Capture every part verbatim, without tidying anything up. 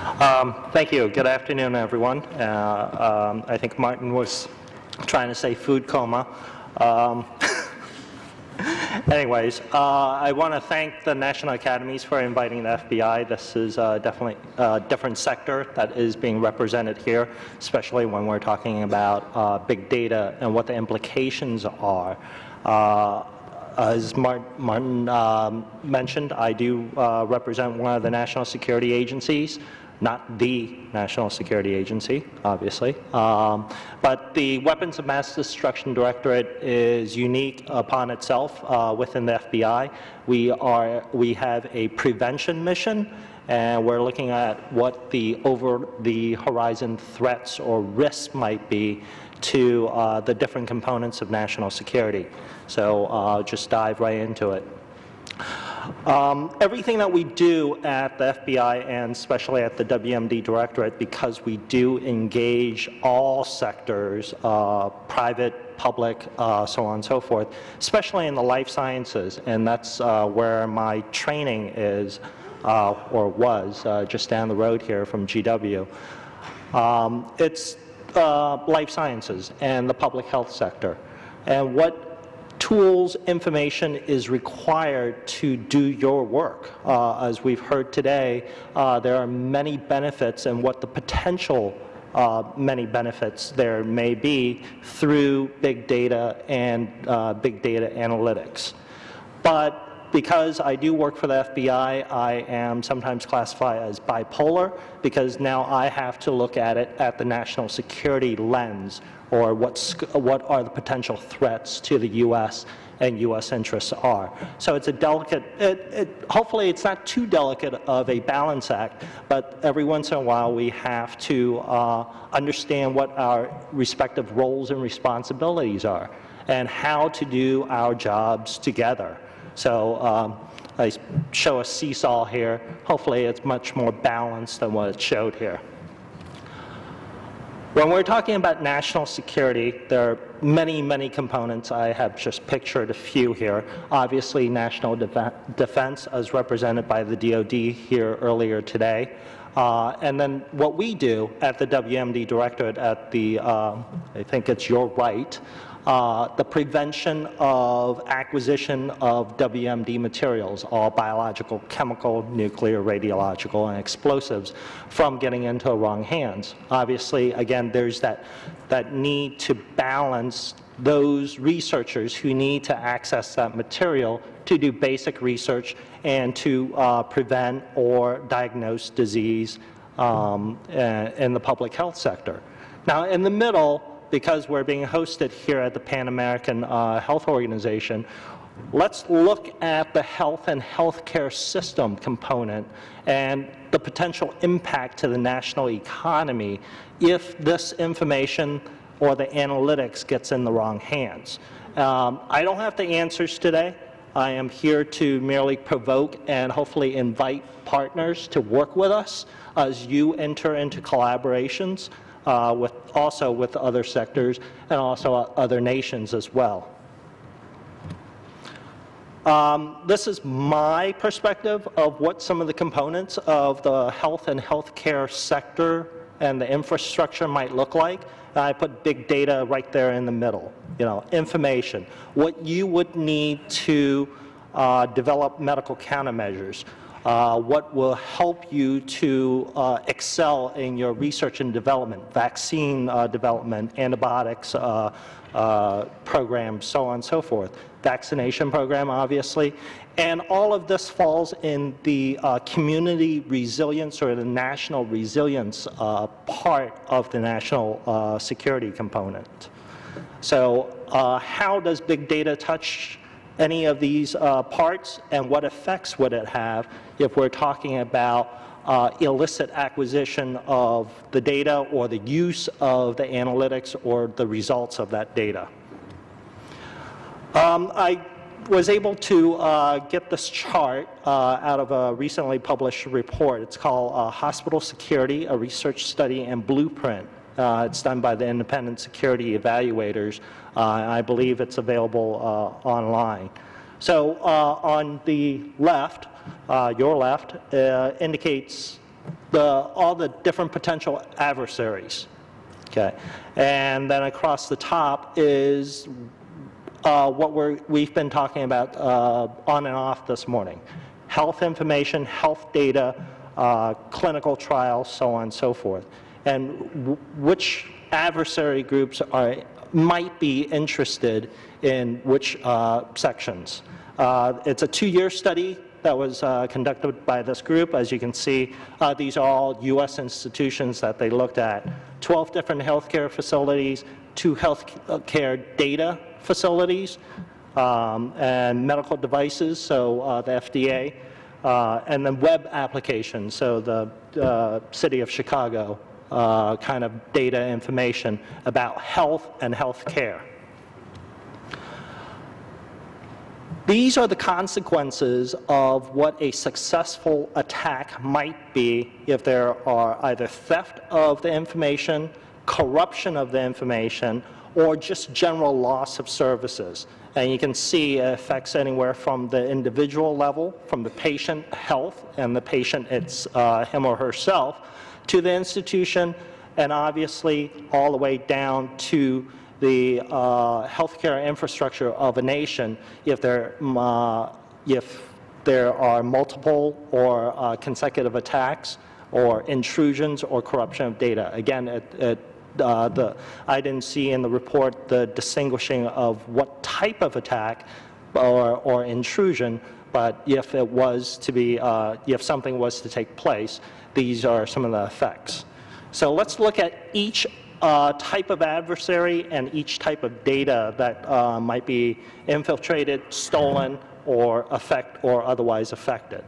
Um, thank you. Good afternoon, everyone. Uh, um, I think Martin was trying to say food coma. Um, anyways, uh, I want to thank the National Academies for inviting the F B I. This is uh, definitely a different sector that is being represented here, especially when we're talking about uh, big data and what the implications are. Uh, As Martin um, mentioned, I do uh, represent one of the national security agencies, not the National Security Agency, obviously. Um, but the Weapons of Mass Destruction Directorate is unique upon itself uh, within the F B I. We, are, we have a prevention mission, and we're looking at what the over-the-horizon threats or risks might be to uh, the different components of national security. So uh, just dive right into it. Um, everything that we do at the F B I and especially at the W M D Directorate, because we do engage all sectors, uh, private, public, uh, so on and so forth, especially in the life sciences, and that's uh, where my training is, uh, or was, uh, just down the road here from G W. Um, it's uh, life sciences and the public health sector, and what tools, information is required to do your work. Uh, as we've heard today, uh, there are many benefits and what the potential uh, many benefits there may be through big data and uh, big data analytics. But because I do work for the F B I, I am sometimes classified as bipolar because now I have to look at it at the national security lens, or what's, what are the potential threats to the U S and U S interests are. So it's a delicate, it, it, hopefully it's not too delicate of a balance act, but every once in a while we have to uh, understand what our respective roles and responsibilities are and how to do our jobs together. So um, I show a seesaw here. Hopefully it's much more balanced than what it showed here. When we're talking about national security, there are many, many components. I have just pictured a few here. Obviously, national def defense, as represented by the D O D here earlier today. Uh, and then what we do at the W M D Directorate at the, uh, I think it's your right, Uh, the prevention of acquisition of W M D materials, all biological, chemical, nuclear, radiological, and explosives, from getting into the wrong hands. Obviously, again, there's that, that need to balance those researchers who need to access that material to do basic research and to uh, prevent or diagnose disease um, in the public health sector. Now, in the middle, because we're being hosted here at the Pan American uh, Health Organization, let's look at the health and healthcare system component and the potential impact to the national economy if this information or the analytics gets in the wrong hands. Um, I don't have the answers today. I am here to merely provoke and hopefully invite partners to work with us as you enter into collaborations Uh, with also with other sectors and also uh, other nations as well. Um, this is my perspective of what some of the components of the health and healthcare sector and the infrastructure might look like. And I put big data right there in the middle. You know, information, what you would need to uh, develop medical countermeasures. Uh, what will help you to uh, excel in your research and development, vaccine uh, development, antibiotics uh, uh, programs, so on and so forth. Vaccination program, obviously. And all of this falls in the uh, community resilience or the national resilience uh, part of the national uh, security component. So uh, how does big data touch any of these uh, parts, and what effects would it have if we're talking about uh, illicit acquisition of the data or the use of the analytics or the results of that data? Um, I was able to uh, get this chart uh, out of a recently published report. It's called uh, Hospital Security, a Research Study and Blueprint. Uh, it's done by the Independent Security Evaluators. Uh, I believe it's available uh, online. So uh, on the left, uh, your left, uh, indicates the, all the different potential adversaries. Okay. And then across the top is uh, what we're, we've been talking about uh, on and off this morning. Health information, health data, uh, clinical trials, so on and so forth. And w which adversary groups are, might be interested in which uh, sections. Uh, it's a two-year study that was uh, conducted by this group. As you can see, uh, these are all U S institutions that they looked at. twelve different healthcare facilities, two healthcare data facilities, um, and medical devices, so uh, the F D A, uh, and then web applications, so the uh, city of Chicago uh, kind of data information about health and health care. These are the consequences of what a successful attack might be if there are either theft of the information, corruption of the information, or just general loss of services. And you can see it affects anywhere from the individual level, from the patient health and the patient, it's uh, him or herself, to the institution, and obviously all the way down to the uh, healthcare infrastructure of a nation if there, uh, if there are multiple or uh, consecutive attacks or intrusions or corruption of data. Again, it, it, uh, the, I didn't see in the report the distinguishing of what type of attack or, or intrusion, but if it was to be, uh, if something was to take place, these are some of the effects. So let's look at each Uh, type of adversary and each type of data that uh, might be infiltrated, stolen, or affect or otherwise affected.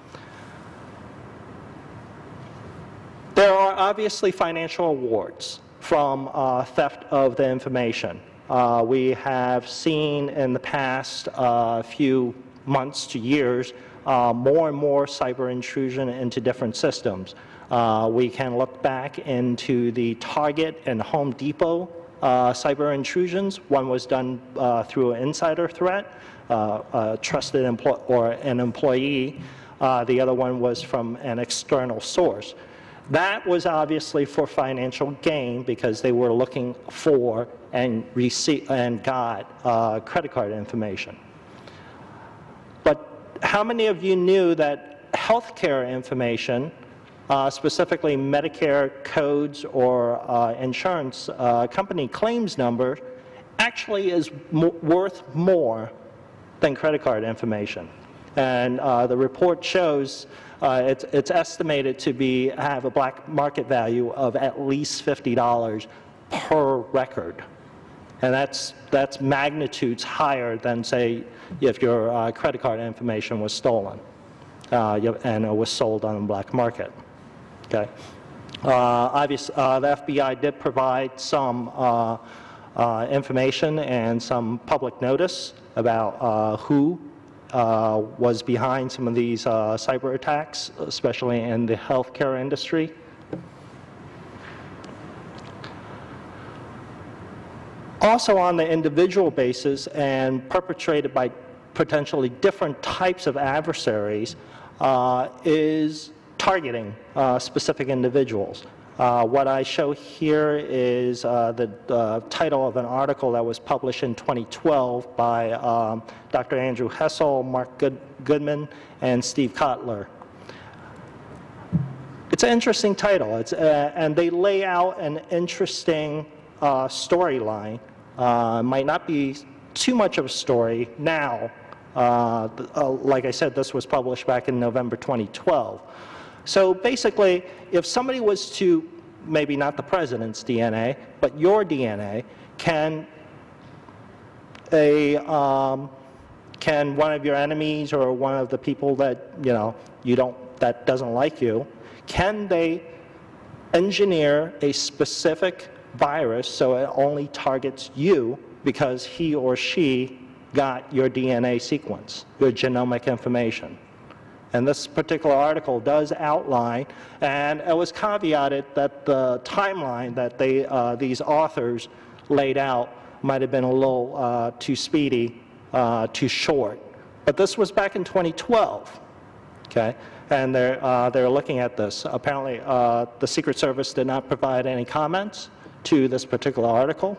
There are obviously financial rewards from uh, theft of the information. Uh, we have seen in the past uh, few months to years uh, more and more cyber intrusion into different systems. Uh, we can look back into the Target and Home Depot uh, cyber intrusions. One was done uh, through an insider threat, uh, a trusted employee or an employee. Uh, the other one was from an external source. That was obviously for financial gain because they were looking for and receive and got uh, credit card information. But how many of you knew that healthcare information, Uh, specifically Medicare codes or uh, insurance uh, company claims number, actually is mo worth more than credit card information? And uh, the report shows uh, it's, it's estimated to be have a black market value of at least fifty dollars per record. And that's, that's magnitudes higher than, say, if your uh, credit card information was stolen uh, and it was sold on the black market. Okay. Uh, obviously, uh, the F B I did provide some uh, uh, information and some public notice about uh, who uh, was behind some of these uh, cyber attacks, especially in the healthcare industry. Also on the individual basis and perpetrated by potentially different types of adversaries uh, is targeting uh, specific individuals. Uh, what I show here is uh, the uh, title of an article that was published in twenty twelve by um, Doctor Andrew Hessel, Mark Good Goodman, and Steve Kotler. It's an interesting title, it's, uh, and they lay out an interesting uh, storyline. Uh, might not be too much of a story now. Uh, uh, like I said, this was published back in November twenty twelve. So basically, if somebody was to, maybe not the president's D N A, but your D N A, can a um, can one of your enemies or one of the people that you know you don't that doesn't like you, can they engineer a specific virus so it only targets you because he or she got your D N A sequence, your genomic information? And this particular article does outline, and it was caveated that the timeline that they, uh, these authors laid out might have been a little uh, too speedy, uh, too short. But this was back in twenty twelve, okay? and they're, uh, they're looking at this. Apparently, uh, the Secret Service did not provide any comments to this particular article.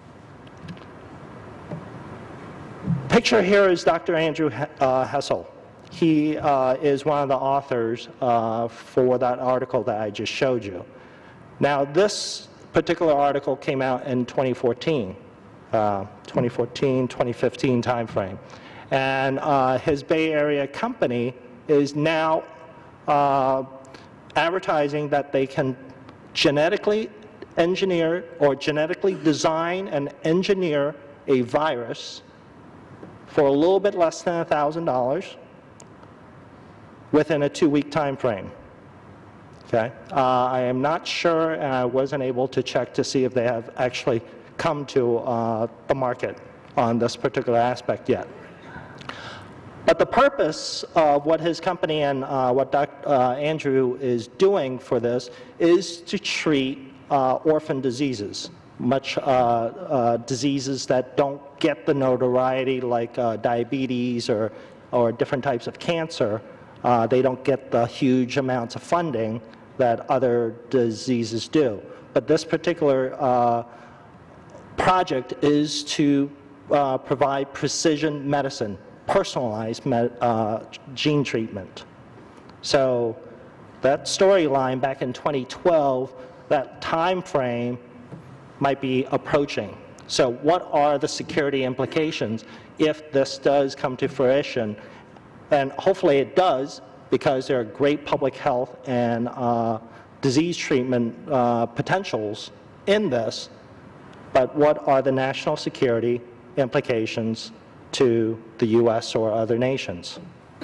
Picture here is Doctor Andrew uh, Hessel. He uh, is one of the authors uh, for that article that I just showed you. Now, this particular article came out in twenty fourteen, uh, twenty fourteen, twenty fifteen timeframe. And uh, his Bay Area company is now uh, advertising that they can genetically engineer or genetically design and engineer a virus for a little bit less than one thousand dollars within a two-week time frame. Okay? Uh, I am not sure, and I wasn't able to check to see if they have actually come to uh, the market on this particular aspect yet. But the purpose of what his company and uh, what Doctor Uh, Andrew is doing for this is to treat uh, orphan diseases, much uh, uh, diseases that don't get the notoriety like uh, diabetes or, or different types of cancer. Uh, they don't get the huge amounts of funding that other diseases do. But this particular uh, project is to uh, provide precision medicine, personalized med uh, gene treatment. So that storyline back in twenty twelve, that time frame might be approaching. So what are the security implications if this does come to fruition? And hopefully it does, because there are great public health and uh, disease treatment uh, potentials in this. But what are the national security implications to the U S or other nations?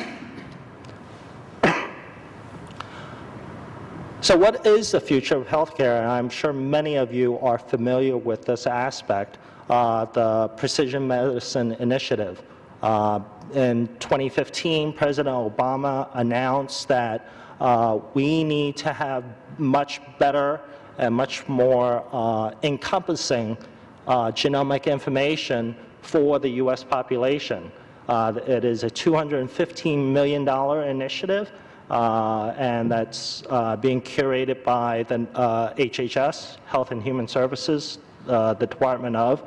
So what is the future of healthcare? And I'm sure many of you are familiar with this aspect, uh, the Precision Medicine Initiative. Uh, in twenty fifteen, President Obama announced that uh, we need to have much better and much more uh, encompassing uh, genomic information for the U S population. Uh, it is a two hundred fifteen million dollar initiative, uh, and that's uh, being curated by the uh, H H S, Health and Human Services, uh, the Department of.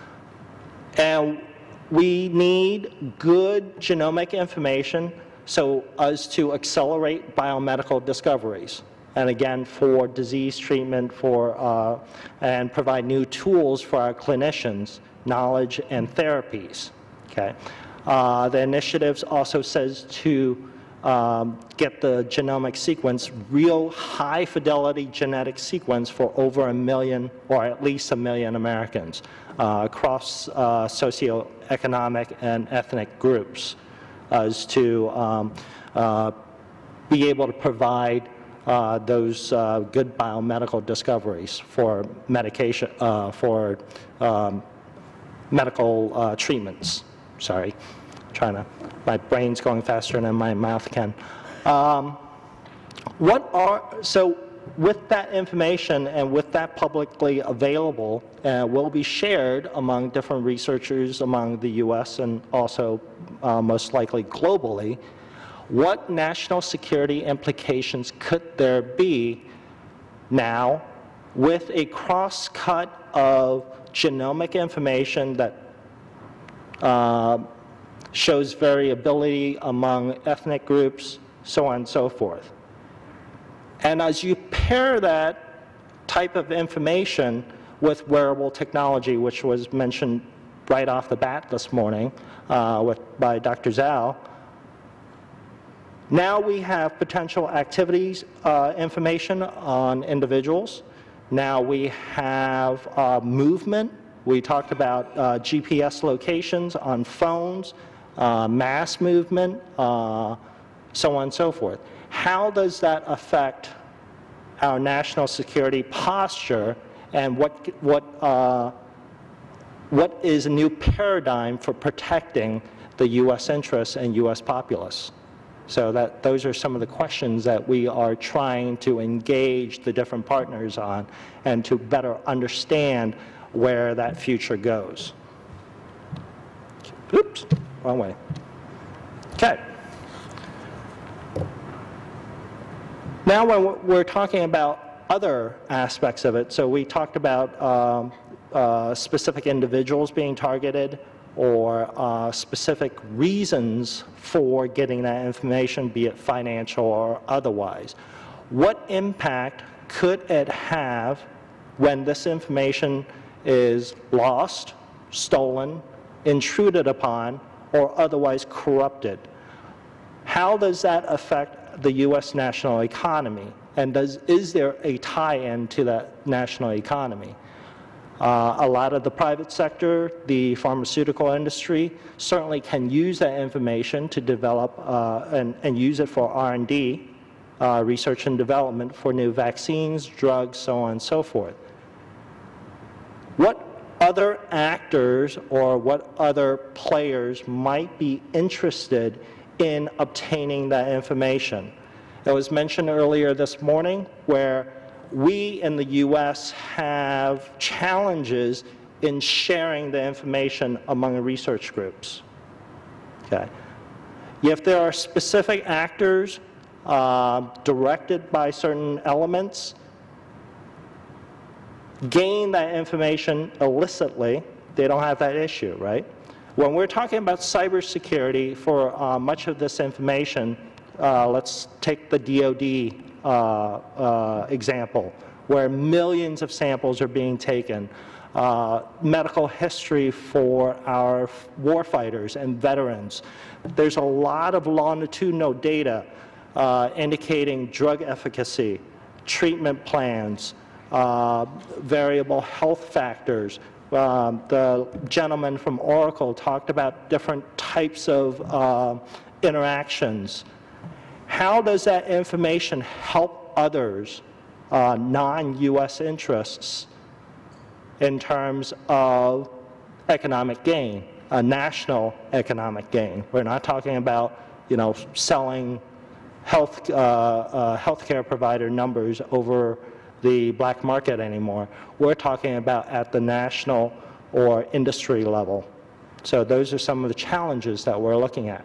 And we need good genomic information so as to accelerate biomedical discoveries. And again, for disease treatment, for uh, and provide new tools for our clinicians, knowledge and therapies. Okay, uh, the initiative also says to um, get the genomic sequence, real high fidelity genetic sequence for over a million, or at least a million Americans uh, across uh, socioeconomic and ethnic groups, as to um, uh, be able to provide uh, those uh, good biomedical discoveries for medication, uh, for um, medical uh, treatments. Sorry, trying to, my brain's going faster than my mouth can. Um, what are, so with that information and with that publicly available, uh, will be shared among different researchers among the U S and also uh, most likely globally. What national security implications could there be now with a cross-cut of genomic information that uh, shows variability among ethnic groups, so on and so forth? And as you pair that type of information with wearable technology, which was mentioned right off the bat this morning uh, with, by Doctor Zhao, now we have potential activities uh, information on individuals. Now we have uh, movement. We talked about uh, G P S locations on phones, uh, mass movement, uh, so on and so forth. How does that affect our national security posture, and what, what, uh, what is a new paradigm for protecting the U S interests and U S populace? So that, those are some of the questions that we are trying to engage the different partners on and to better understand where that future goes. Oops, wrong way. Okay. Now when we're talking about other aspects of it, so we talked about um, uh, specific individuals being targeted, or uh, specific reasons for getting that information, be it financial or otherwise. What impact could it have when this information is lost, stolen, intruded upon, or otherwise corrupted? How does that affect the U S national economy? And does, is there a tie-in to that national economy? Uh, a lot of the private sector, the pharmaceutical industry, certainly can use that information to develop uh, and, and use it for R and D, uh, research and development for new vaccines, drugs, so on and so forth. What other actors or what other players might be interested in obtaining that information? It was mentioned earlier this morning where we in the U S have challenges in sharing the information among research groups. Okay. If there are specific actors uh, directed by certain elements, gain that information illicitly, they don't have that issue, right? When we're talking about cybersecurity for uh, much of this information, uh, let's take the D O D uh, uh, example, where millions of samples are being taken. Uh, medical history for our warfighters and veterans. There's a lot of longitudinal data uh, indicating drug efficacy, treatment plans, uh, variable health factors. Um, the gentleman from Oracle talked about different types of uh, interactions. How does that information help others, uh, non-U S interests, in terms of economic gain, a national economic gain? We're not talking about, you know, selling health uh, uh, healthcare provider numbers over the black market anymore. We're talking about at the national or industry level. So those are some of the challenges that we're looking at.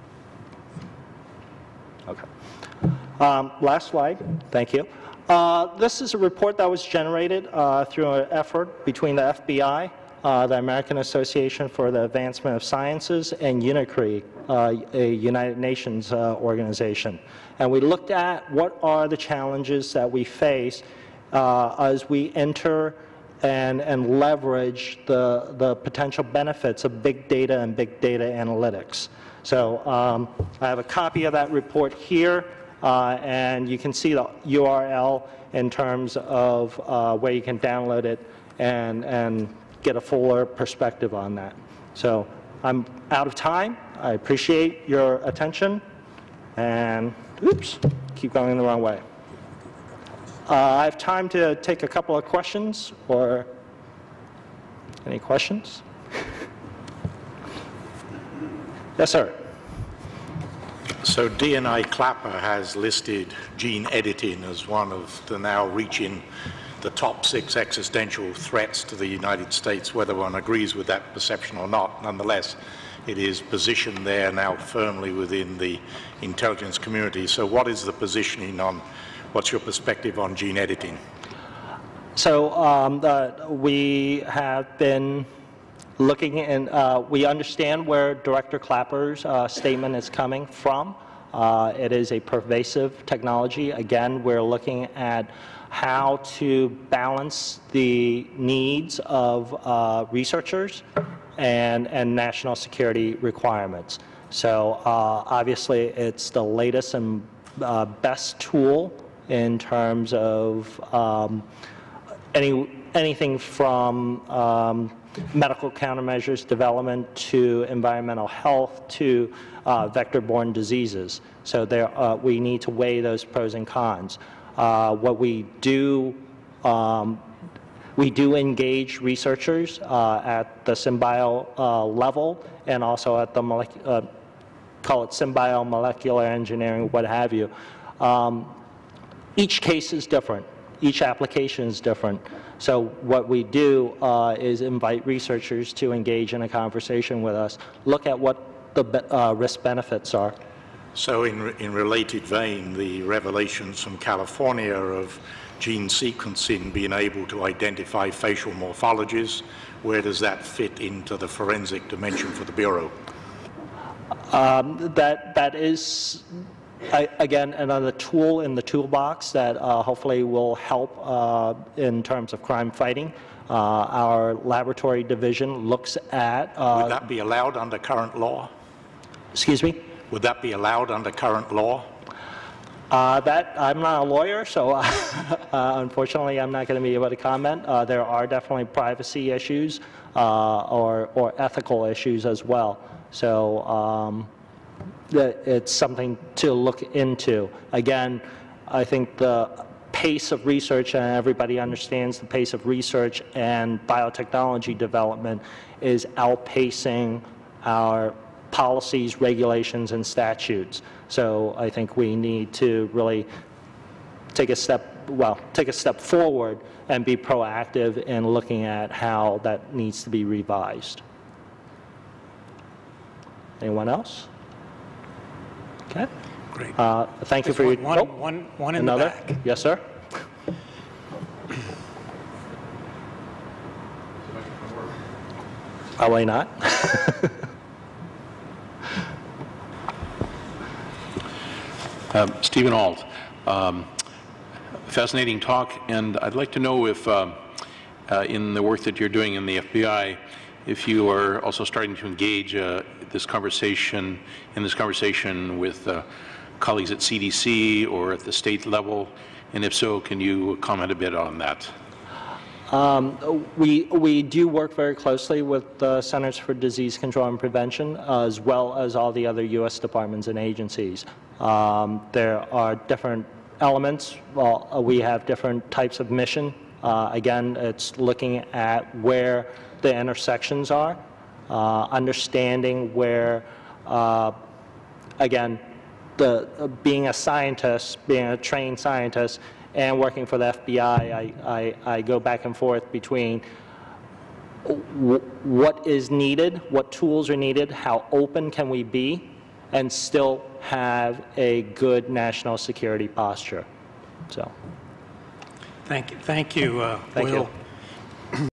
Okay. Um, last slide. Thank you. Uh, this is a report that was generated uh, through an effort between the F B I, uh, the American Association for the Advancement of Sciences, and UNICRI, uh, a United Nations uh, organization. And we looked at what are the challenges that we face uh, as we enter and, and leverage the, the potential benefits of big data and big data analytics. So um, I have a copy of that report here. Uh, and you can see the U R L in terms of uh, where you can download it and, and get a fuller perspective on that. So I'm out of time. I appreciate your attention. And oops, keep going the wrong way. Uh, I have time to take a couple of questions, or any questions? Yes, sir. So D N I Clapper has listed gene editing as one of the now reaching the top six existential threats to the United States, whether one agrees with that perception or not. Nonetheless, it is positioned there now firmly within the intelligence community. So what is the positioning on, what's your perspective on gene editing? So um, the, we have been looking in, uh, we understand where Director Clapper's uh, statement is coming from. Uh, it is a pervasive technology. Again, we're looking at how to balance the needs of uh, researchers and, and national security requirements. So uh, obviously it's the latest and uh, best tool in terms of um, any, anything from um, medical countermeasures development to environmental health to uh, vector-borne diseases. So there, uh, we need to weigh those pros and cons. Uh, what we do, um, we do engage researchers uh, at the SynBio uh, level and also at the molecular, uh, call it SynBio, molecular engineering, what have you. Um, each case is different. Each application is different. So what we do uh, is invite researchers to engage in a conversation with us, look at what the uh, risk benefits are. So in, in related vein, the revelations from California of gene sequencing being able to identify facial morphologies, where does that fit into the forensic dimension for the Bureau? Um, that, that is, I, again, another tool in the toolbox that uh, hopefully will help uh, in terms of crime fighting. Uh, our laboratory division looks at... Uh, Would that be allowed under current law? Excuse me? Would that be allowed under current law? Uh, that, I'm not a lawyer, so uh, unfortunately I'm not going to be able to comment. Uh, there are definitely privacy issues uh, or, or ethical issues as well. So um, it's something to look into. Again, I think the pace of research, and everybody understands the pace of research and biotechnology development is outpacing our policies, regulations, and statutes. So I think we need to really take a step, well, take a step forward and be proactive in looking at how that needs to be revised. Anyone else? Okay. Great. Uh, thank you for one, your... one, oh, one, one in another? the back. Yes, sir. Probably not. Um, Stephen Ault, um, fascinating talk, and I'd like to know if, uh, uh, in the work that you're doing in the F B I, if you are also starting to engage uh, this conversation, in this conversation with uh, colleagues at C D C or at the state level, and if so, can you comment a bit on that? Um, we, we do work very closely with the Centers for Disease Control and Prevention, uh, as well as all the other U S departments and agencies. Um, there are different elements. Well, uh, we have different types of mission. Uh, again, it's looking at where the intersections are, uh, understanding where, uh, again, the, uh, being a scientist, being a trained scientist, and working for the F B I, I, I, I go back and forth between w what is needed, what tools are needed, how open can we be, and still have a good national security posture. So, Thank you, thank you, uh, Thank Will. you.